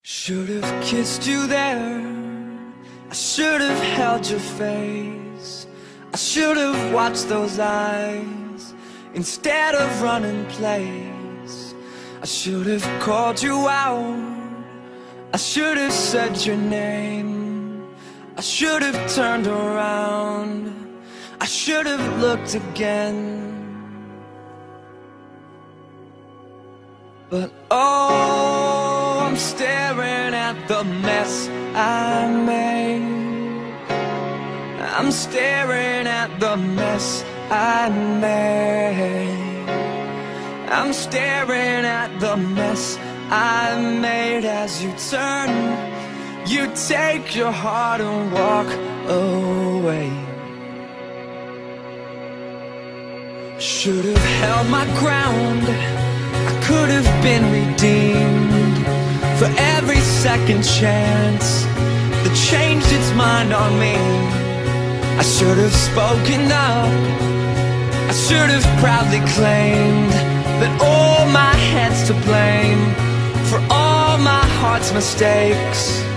Should've kissed you there, I should've held your face, I should've watched those eyes instead of running place. I should've called you out, I should've said your name, I should've turned around, I should've looked again. But oh, I'm staring at the mess I made. I'm staring at the mess I made. I'm staring at the mess I made. As you turn, you take your heart and walk away. Should've held my ground, I could have been redeemed for every second chance that changed its mind on me. I should have spoken up, I should have proudly claimed that all my head's to blame for all my heart's mistakes.